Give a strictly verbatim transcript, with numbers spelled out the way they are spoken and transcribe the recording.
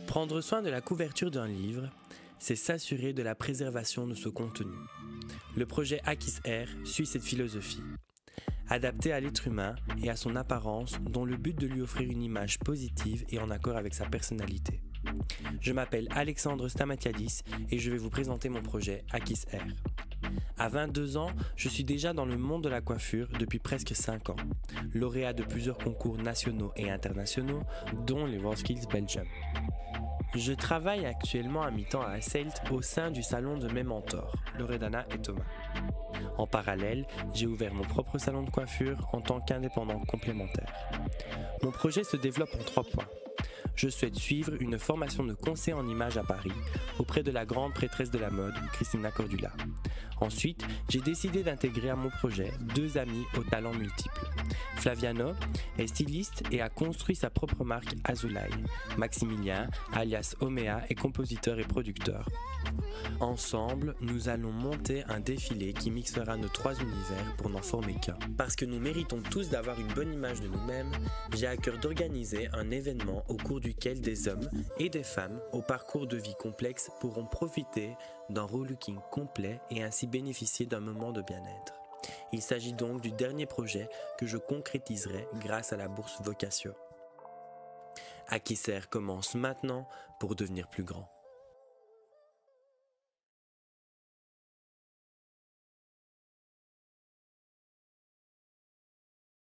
Prendre soin de la couverture d'un livre, c'est s'assurer de la préservation de ce contenu. Le projet AquisAir suit cette philosophie. Adapté à l'être humain et à son apparence, dont le but de lui offrir une image positive et en accord avec sa personnalité. Je m'appelle Alexandre Stamatiadis et je vais vous présenter mon projet AquisAir. À vingt-deux ans, je suis déjà dans le monde de la coiffure depuis presque cinq ans, lauréat de plusieurs concours nationaux et internationaux, dont les WorldSkills Belgium. Je travaille actuellement à mi-temps à Hasselt au sein du salon de mes mentors, Loredana et Thomas. En parallèle, j'ai ouvert mon propre salon de coiffure en tant qu'indépendant complémentaire. Mon projet se développe en trois points. Je souhaite suivre une formation de conseil en images à Paris auprès de la grande prêtresse de la mode, Christina Cordula. Ensuite, j'ai décidé d'intégrer à mon projet deux amis aux talents multiples. Flaviano est styliste et a construit sa propre marque Azulay. Maximilien, alias Omea, est compositeur et producteur. Ensemble, nous allons monter un défilé qui mixera nos trois univers pour n'en former qu'un. Parce que nous méritons tous d'avoir une bonne image de nous-mêmes, j'ai à cœur d'organiser un événement au cours duquel des hommes et des femmes au parcours de vie complexe pourront profiter d'un relooking complet et ainsi bénéficier d'un moment de bien-être. Il s'agit donc du dernier projet que je concrétiserai grâce à la bourse Vocation. AquisAir commence maintenant pour devenir plus grand.